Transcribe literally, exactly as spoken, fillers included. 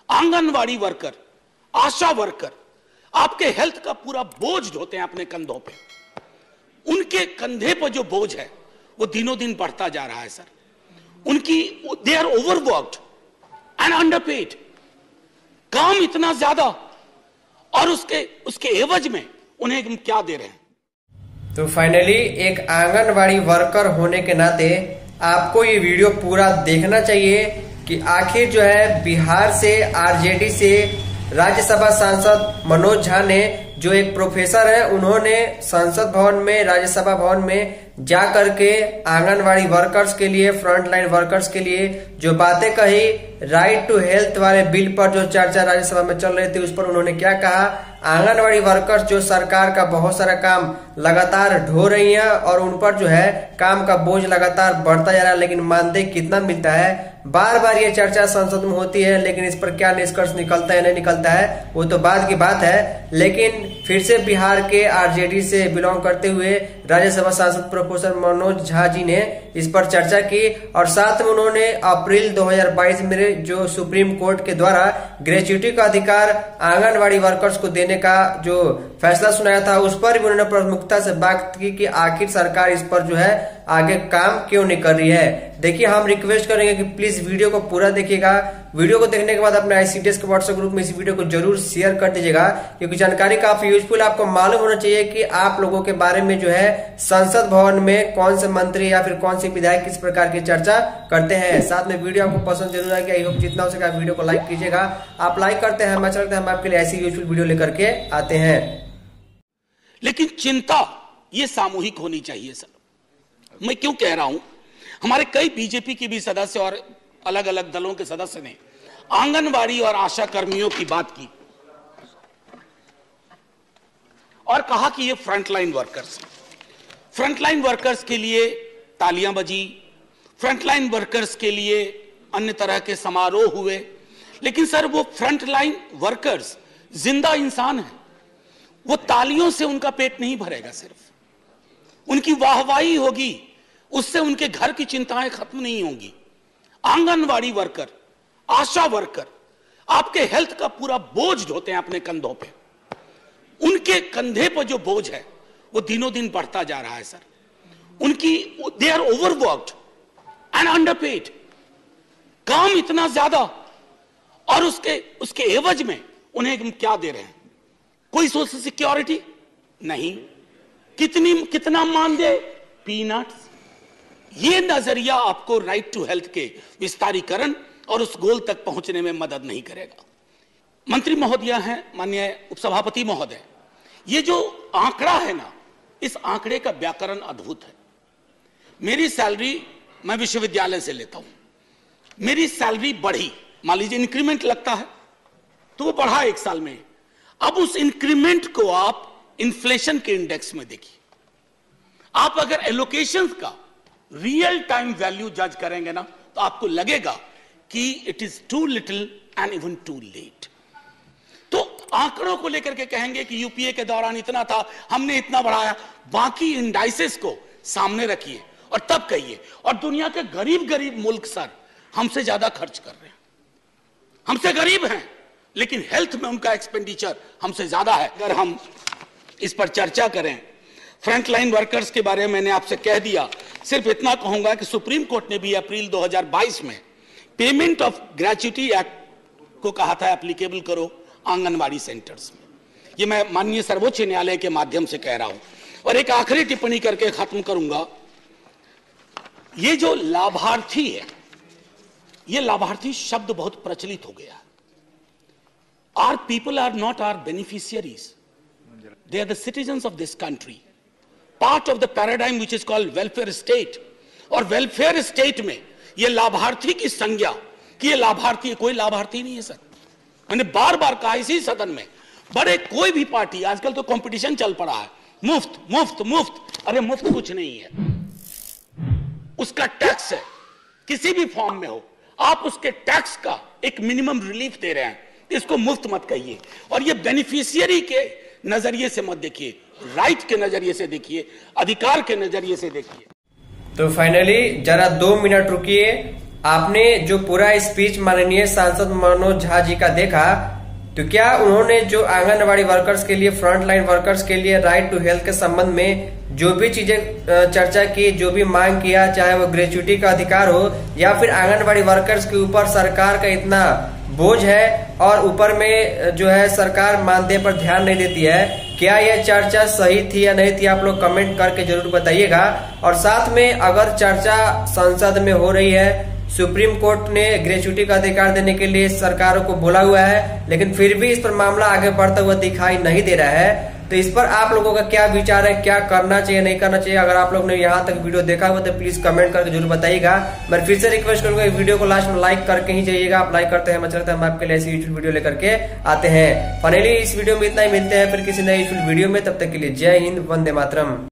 Anganwadi worker, ASHA worker आपके health का पूरा बोझ ढोते हैं अपने कंधों पे। उनके कंधे पर जो बोझ है वो दिनों दिन बढ़ता जा रहा है सर। उनकी they are overworked and underpaid. काम इतना ज्यादा और उसके उसके एवज में उन्हें हम क्या दे रहे हैं। तो फाइनली एक आंगनवाड़ी वर्कर होने के नाते आपको ये वीडियो पूरा देखना चाहिए कि आखिर जो है बिहार से आरजेडी से राज्यसभा सांसद मनोज झा ने, जो एक प्रोफेसर है, उन्होंने संसद भवन में, राज्यसभा भवन में जा करके आंगनवाड़ी वर्कर्स के लिए, फ्रंट लाइन वर्कर्स के लिए जो बातें कही, राइट टू हेल्थ वाले बिल पर जो चर्चा राज्यसभा में चल रही थी, उस पर उन्होंने क्या कहा। आंगनवाड़ी वर्कर्स जो सरकार का बहुत सारा काम लगातार ढो रही हैं और उन पर जो है काम का बोझ लगातार बढ़ता जा रहा है, लेकिन मानदेय कितना मिलता है, बार बार ये चर्चा संसद में होती है, लेकिन इस पर क्या निष्कर्ष निकलता है नहीं निकलता है वो तो बाद की बात है। लेकिन फिर से बिहार के आरजेडी से बिलोंग करते हुए राज्यसभा सांसद प्रोफेसर मनोज झा जी ने इस पर चर्चा की और साथ में उन्होंने अप्रैल दो हज़ार बाईस में जो सुप्रीम कोर्ट के द्वारा ग्रेच्युटी का अधिकार आंगनवाड़ी वर्कर्स को देने का जो फैसला सुनाया था, उस पर भी उन्होंने प्रमुखता से बात की कि आखिर सरकार इस पर जो है आगे काम क्यों नहीं कर रही है। देखिए, हम रिक्वेस्ट करेंगे कि प्लीज वीडियो को पूरा देखिएगा। वीडियो को देखने के बाद अपने आईसीडीएस के व्हाट्सएप ग्रुप में इस वीडियो को जरूर शेयर कर दीजिएगा, क्योंकि जानकारी काफी यूजफुल। आपको मालूम होना चाहिए कि आप लोगों के बारे में जो है संसद भवन में कौन से मंत्री या फिर कौन से विधायक किस प्रकार की चर्चा करते हैं। साथ में वीडियो आपको पसंद जरूर आएगी। आई होप जितना हो सके वीडियो को लाइक कीजिएगा। आप लाइक करते हैं, अच्छा लगता है, हम आपके लिए ऐसी यूजफुल वीडियो लेकर के आते हैं। लेकिन चिंता ये सामूहिक होनी चाहिए सर। मैं क्यों कह रहा हूं, हमारे कई बीजेपी के भी सदस्य और अलग अलग दलों के सदस्य ने आंगनवाड़ी और आशा कर्मियों की बात की और कहा कि ये फ्रंटलाइन वर्कर्स फ्रंटलाइन वर्कर्स के लिए तालियां बजी, फ्रंटलाइन वर्कर्स के लिए अन्य तरह के समारोह हुए। लेकिन सर, वो फ्रंटलाइन वर्कर्स जिंदा इंसान हैं। वो तालियों से उनका पेट नहीं भरेगा, सिर्फ उनकी वाहवाही होगी, उससे उनके घर की चिंताएं खत्म नहीं होंगी। आंगनवाड़ी वर्कर, आशा वर्कर आपके हेल्थ का पूरा बोझ ढोते हैं अपने कंधों पे। उनके कंधे पर जो बोझ है वो दिनों दिन बढ़ता जा रहा है सर। उनकी they are overworked and underpaid. काम इतना ज्यादा और उसके उसके एवज में उन्हें हम क्या दे रहे हैं। कोई सोशल सिक्योरिटी नहीं, कितनी कितना मानदेय, पीनट्स। ये नजरिया आपको राइट टू हेल्थ के विस्तारीकरण और उस गोल तक पहुंचने में मदद नहीं करेगा। मंत्री महोदय हैं, माननीय उपसभापति महोदय, ये जो आंकड़ा है ना, इस आंकड़े का व्याकरण अद्भुत है। मेरी सैलरी मैं विश्वविद्यालय से लेता हूं, मेरी सैलरी बढ़ी, मान लीजिए इंक्रीमेंट लगता है तो वो बढ़ा एक साल में। अब उस इंक्रीमेंट को आप इन्फ्लेशन के इंडेक्स में देखिए। आप अगर एलोकेशंस का रियल टाइम वैल्यू जज करेंगे ना, तो आपको लगेगा कि it is too little and even too late. तो आंकड़ों को लेकर के कहेंगे कि यूपीए के दौरान इतना था, हमने इतना बढ़ाया, बाकी इंडाइसेस को सामने रखिए और तब कहिए। और दुनिया के गरीब गरीब मुल्क सर हमसे ज्यादा खर्च कर रहे हैं, हमसे गरीब हैं, लेकिन हेल्थ में उनका एक्सपेंडिचर हमसे ज्यादा है। अगर हम इस पर चर्चा करें, फ्रंटलाइन वर्कर्स के बारे में मैंने आपसे कह दिया। सिर्फ इतना कहूंगा कि सुप्रीम कोर्ट ने भी अप्रैल दो हज़ार बाईस में पेमेंट ऑफ ग्रेच्युटी एक्ट को कहा था एप्लीकेबल करो आंगनवाड़ी सेंटर्स में। ये मैं माननीय सर्वोच्च न्यायालय के माध्यम से कह रहा हूं। और एक आखिरी टिप्पणी करके खत्म करूंगा। ये जो लाभार्थी है, ये लाभार्थी शब्द बहुत प्रचलित हो गया। Are people are not are beneficiaries, they are the citizens of this country, part of the paradigm which is called welfare state। और welfare state में ये लाभार्थी की संज्ञा कि ये लाभार्थी, कोई लाभार्थी नहीं है सर। मैंने बार बार कहा इसी सदन में, बड़े कोई भी पार्टी, आजकल तो कंपटीशन चल पड़ा है, मुफ्त मुफ्त मुफ्त। अरे मुफ्त कुछ नहीं है, उसका टैक्स है, किसी भी फॉर्म में हो, आप उसके टैक्स का एक मिनिमम रिलीफ दे रहे हैं, इसको मुफ्त मत कहिए। और ये बेनिफिशियरी के नजरिए से मत देखिए, राइट के नजरिए से देखिए, अधिकार के नजरिए से देखिए। तो फाइनली जरा दो मिनट रुकिए आपने जो पूरा स्पीच माननीय सांसद मनोज झा जी का देखा, तो क्या उन्होंने जो आंगनबाड़ी वर्कर्स के लिए, फ्रंट लाइन वर्कर्स के लिए राइट टू हेल्थ के संबंध में जो भी चीजें चर्चा की, जो भी मांग किया, चाहे वो ग्रेच्युटी का अधिकार हो या फिर आंगनबाड़ी वर्कर्स के ऊपर सरकार का इतना बोझ है और ऊपर में जो है सरकार मानदेय पर ध्यान नहीं देती है, क्या यह चर्चा सही थी या नहीं थी, आप लोग कमेंट करके जरूर बताइएगा। और साथ में अगर चर्चा संसद में हो रही है, सुप्रीम कोर्ट ने ग्रेच्युटी का अधिकार देने के लिए सरकारों को बोला हुआ है, लेकिन फिर भी इस पर मामला आगे बढ़ता हुआ दिखाई नहीं दे रहा है, तो इस पर आप लोगों का क्या विचार है, क्या करना चाहिए नहीं करना चाहिए। अगर आप लोग ने यहाँ तक वीडियो देखा हुआ तो प्लीज कमेंट करके जरूर बताइएगा। मैं फिर से रिक्वेस्ट करूंगा वीडियो को लास्ट में लाइक करके ही जाइएगा। आप लाइक करते हैं, अच्छा लगता है, हम आपके लिए ऐसी यूट्यूब वीडियो लेकर के आते हैं। फाइनली इस वीडियो में इतना ही, मिलते हैं फिर किसी नए यूट्यूब वीडियो में, तब तक के लिए जय हिंद, वंदे मातरम।